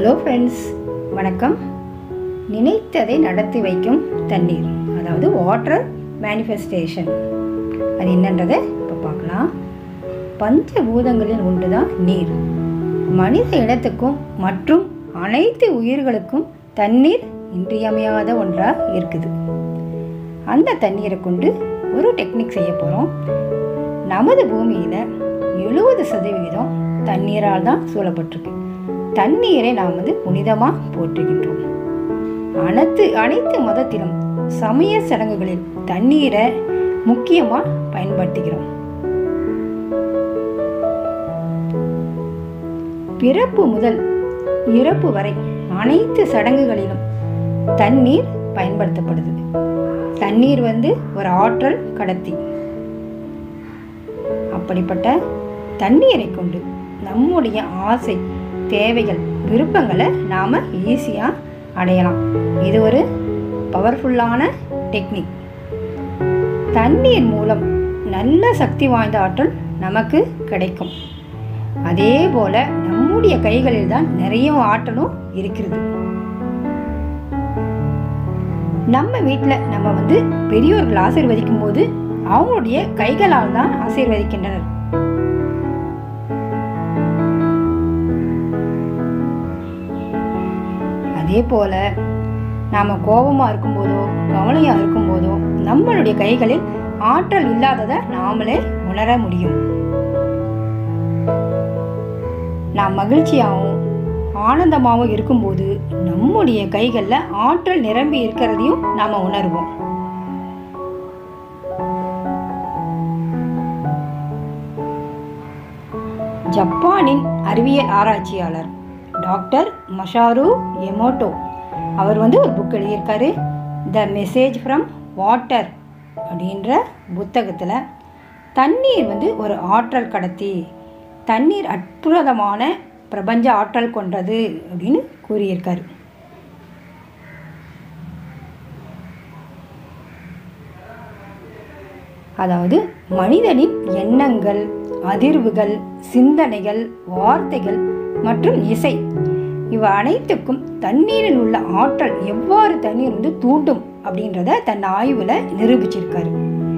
Hello friends, வணக்கம். நினைத்ததை நடத்தி வைக்கும் தண்ணீர், அதாவது வாட்டர் மேனிஃபெஸ்டேஷன். அது என்னன்றதை இப்போ பார்க்கலாம். பஞ்சபூதங்களில் ஒன்று தான் நீர். மனித இனத்துக்கும் மற்றும் அனைத்து உயிர்களுக்கும் தண்ணீர் இன்றியமையாத ஒன்றாக இருக்குது. அந்த தண்ணீரை கொண்டு ஒரு டெக்னிக் செய்ய போகிறோம். நமது பூமியில் 70% தண்ணீரால் தான் சூழப்பட்டிருக்கு. தண்ணீரை நாம் புனிதமாக போற்றுகின்றோம். அனைத்து மதத்திலும் சமய சடங்குகளில் தண்ணீரை முக்கியமாக பயன்படுத்துகிறோம். பிறப்பு முதல் இறப்பு வரை அனைத்து சடங்குகளிலும் தண்ணீர் பயன்படுத்தப்படுது. தண்ணீர் ஒரு ஆற்றல் கடத்தி. அப்படிப்பட்ட தண்ணீரை கொண்டு நம்முடைய ஆசை, தேவைகள், விருப்பங்களை நாம் ஈஸியாக அடையலாம். இது ஒரு பவர்ஃபுல்லான டெக்னிக். தண்ணீர் மூலம் நல்ல சக்தி வாய்ந்த ஆற்றல் நமக்கு கிடைக்கும். அதே போல் நம்முடைய கைகளில் தான் நிறைய ஆற்றலும் இருக்கிறது. நம்ம வீட்டில் நம்ம பெரியோர்கள் ஆசீர்வதிக்கும் போது அவங்களுடைய கைகளால் தான் ஆசீர்வதிக்கின்றனர். அதே போல் நாம் கோபமாக இருக்கும்போதோ கவலையாக இருக்கும்போதோ நம்மளுடைய கைகளில் ஆற்றல் இல்லாததை நாமளே உணர முடியும். நாம் மகிழ்ச்சியாகவும் ஆனந்தமாகவும் இருக்கும்போது நம்முடைய கைகளில் ஆற்றல் நிரம்பி இருக்கிறதையும் நாம் உணர்வோம். ஜப்பானின் அறிவியல் ஆராய்ச்சியாளர் டாக்டர் மசாரு எமோட்டோ அவர் ஒரு புக் எழுதியிருக்காரு. த மெசேஜ் ஃப்ரம் வாட்டர் அப்படின்ற புத்தகத்தில் தண்ணீர் ஒரு ஆற்றல் கடத்தி, தண்ணீர் அற்புதமான பிரபஞ்ச ஆற்றல் கொண்டது அப்படின்னு கூறியிருக்காரு. அதாவது மனிதனின் எண்ணங்கள், அதிர்வுகள், சிந்தனைகள், வார்த்தைகள் மற்றும் இசை இவை அனைத்துக்கும் தண்ணீரில் உள்ள ஆற்றல் எவ்வாறு தண்ணீர் தூண்டும் அப்படின்றத தன் ஆய்வுல நிரூபிச்சிருக்காரு.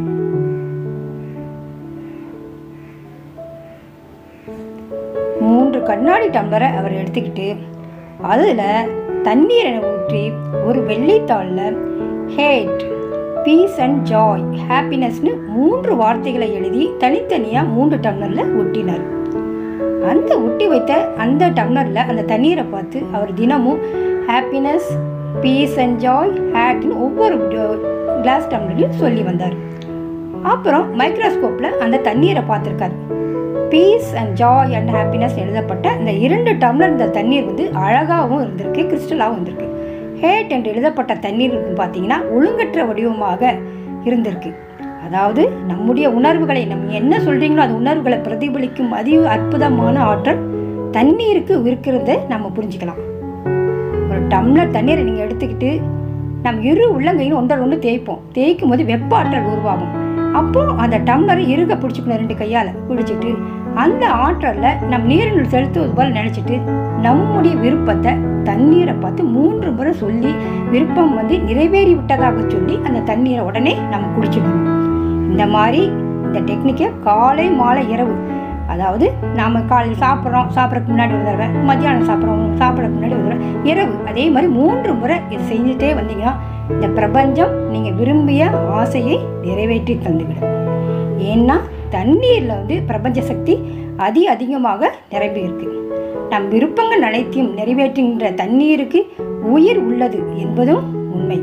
மூன்று கண்ணாடி டம்ளரை அவர் எடுத்துக்கிட்டு அதில் தண்ணீரை ஊற்றி ஒரு வெள்ளித்தாளில் ஹேட், பீஸ் அண்ட் ஜாய், ஹாப்பினஸ்னு 3 வார்த்தைகளை எழுதி தனித்தனியாக 3 டம்ளரில் ஒட்டினார். அந்த ஒட்டி வைத்த அந்த டம்ளரில் அந்த தண்ணீரை பார்த்து அவர் தினமும் ஹாப்பினஸ், பீஸ் அண்ட் ஜாய், ஹேட்னு ஒவ்வொரு கிளாஸ் டம்ளரையும் சொல்லி வந்தார். அப்புறம் மைக்ரோஸ்கோப்பில் அந்த தண்ணீரை பார்த்துருக்கார். Peace and joy and happiness எழுதப்பட்ட இந்த 2 டம்ளர் இந்த தண்ணீர் அழகாகவும் இருந்திருக்கு, கிறிஸ்டலாகவும் இருந்திருக்கு. ஹேட் என்று எழுதப்பட்ட தண்ணீர் பார்த்தீங்கன்னா ஒழுங்கற்ற வடிவமாக இருந்திருக்கு. அதாவது நம்முடைய உணர்வுகளை, நம்ம என்ன சொல்கிறீங்களோ அது உணர்வுகளை பிரதிபலிக்கும் அற்புதமான ஆற்றல் தண்ணீருக்கு இருக்கிறத நம்ம புரிஞ்சுக்கலாம். ஒரு டம்ளர் தண்ணீரை நீங்கள் எடுத்துக்கிட்டு நம்ம உள்ளங்கையும் ஒன்று தேய்ப்போம். தேய்க்கும் போது வெப்ப ஆற்றல் உருவாகும். அப்போது அந்த டம்ளரை இறுக பிடிச்சிக்கணும், 2 கையால் பிடிச்சிட்டு அந்த ஆற்றலில் நம் நீரில் செலுத்துவது போல் நினச்சிட்டு நம்முடைய விருப்பத்தை தண்ணீரை பார்த்து 3 முறை சொல்லி விருப்பம் நிறைவேறி விட்டதாக சொல்லி அந்த தண்ணீரை உடனே நம்ம குடிச்சிடணும். இந்த மாதிரி இந்த டெக்னிக்கை காலை, மாலை, இரவு, அதாவது நாம் காலையில் சாப்பிட்றதுக்கு முன்னாடி ஒரு தடவை, மத்தியானம் சாப்பிட்றதுக்கு முன்னாடி ஒரு தடவை, இரவு அதே மாதிரி 3 முறை இது செஞ்சுட்டே வந்தீங்கன்னா இந்த பிரபஞ்சம் நீங்கள் விரும்பிய ஆசையை நிறைவேற்றி தந்துவிடும். ஏன்னா தண்ணீரில் பிரபஞ்ச சக்தி அதிகமாக நிரம்பி இருக்கு. நம் விருப்பங்கள் அனைத்தையும் நிறைவேற்றுகின்ற தண்ணீருக்கு உயிர் உள்ளது என்பதும் உண்மை.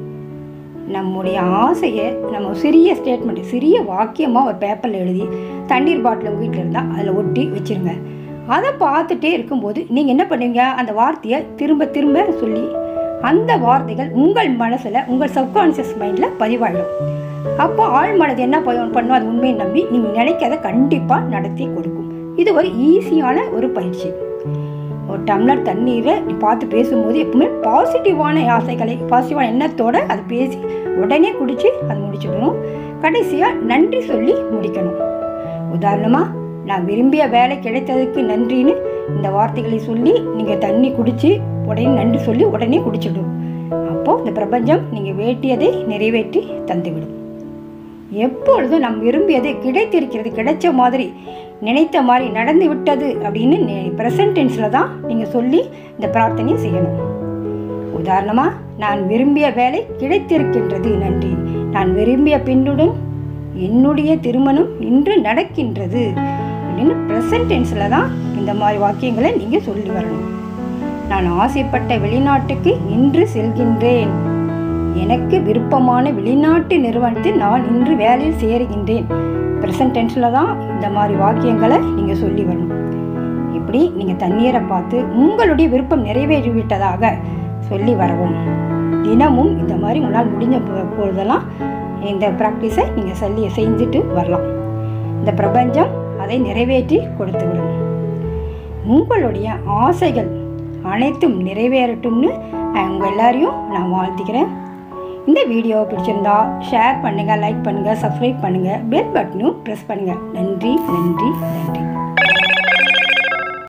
நம்முடைய ஆசையை நம்ம சிறிய ஸ்டேட்மெண்ட், சிறிய வாக்கியமாக ஒரு பேப்பரில் எழுதி தண்ணீர் பாட்டில் உங்கள் வீட்டில் இருந்தால் அதில் ஒட்டி வச்சுருங்க. அதை பார்த்துட்டே இருக்கும்போது நீங்கள் என்ன பண்ணுவீங்க, அந்த வார்த்தையை திரும்ப திரும்ப சொல்லி அந்த வார்த்தைகள் உங்கள் மனசில், உங்கள் சப்கான்ஷியஸ் மைண்டில் பதிவாயிடும். அப்போ ஆழ் மனது என்ன பண்ணும், அது உண்மையை நம்பி நீங்கள் நினைக்கிறத கண்டிப்பாக நடத்தி கொடுக்கும். இது ஒரு ஈஸியான ஒரு பயிற்சி. ஒரு டம்ளர் தண்ணீரை பார்த்து பேசும்போது எப்பவுமே பாசிட்டிவான ஆசைகளை, பாசிட்டிவான எண்ணத்தோடு அது பேசி உடனே குடித்து அது முடிச்சுக்கணும். கடைசியாக நன்றி சொல்லி முடிக்கணும். உதாரணமாக, நான் விரும்பிய வேலை கிடைத்ததுக்கு நன்றின்னு இந்த வார்த்தைகளை சொல்லி நீங்கள் தண்ணி குடித்து உடனே நன்றி சொல்லி உடனே குடிச்சிடும். அப்போது இந்த பிரபஞ்சம் நீங்கள் வேண்டியதை நிறைவேற்றி தந்துவிடும். எப்பொழுதும் நம் விரும்பியது கிடைத்திருக்கிறது, கிடைச்ச மாதிரி, நினைத்த மாதிரி நடந்து விட்டது அப்படின்னு ப்ரெசன்ட் டென்ஸில் தான் நீங்கள் சொல்லி இந்த பிரார்த்தனையை செய்யணும். உதாரணமாக, நான் விரும்பிய வேலை கிடைத்திருக்கின்றது, நன்றி. நான் விரும்பிய பெண்ணுடன் என்னுடைய திருமணம் இன்று நடக்கின்றது அப்படின்னு ப்ரெசன்ட் டென்ஸில் தான் இந்த மாதிரி வாக்கியங்களை நீங்கள் சொல்லி வரணும். நான் ஆசைப்பட்ட வெளிநாட்டுக்கு இன்று செல்கின்றேன். எனக்கு விருப்பமான வெளிநாட்டு நிறுவனத்தில் நான் இன்று வேலையில் சேருகின்றேன். ப்ரெசன்ட் டென்ஸில் தான் இந்த மாதிரி வாக்கியங்களை நீங்கள் சொல்லி வரணும். இப்படி நீங்கள் தண்ணீரை பார்த்து உங்களுடைய விருப்பம் நிறைவேறிவிட்டதாக சொல்லி வரவும். தினமும் இந்த மாதிரி உங்களால் முடிஞ்ச பொழுதெல்லாம் இந்த ப்ராக்டிஸை நீங்கள் செஞ்சுட்டு வரலாம். இந்த பிரபஞ்சம் அதை நிறைவேற்றி கொடுத்துவிடும். உங்களுடைய ஆசைகள் அனைத்தும் நிறைவேறட்டும்னு உங்கள் எல்லாரையும் நான் வாழ்த்துக்கிறேன். இந்த வீடியோ பிடிச்சிருந்தா ஷேர் பண்ணுங்கள், லைக் பண்ணுங்கள், சப்ஸ்கிரைப் பண்ணுங்கள், பெல் பட்டனும் ப்ரெஸ் பண்ணுங்கள். நன்றி, நன்றி, நன்றி.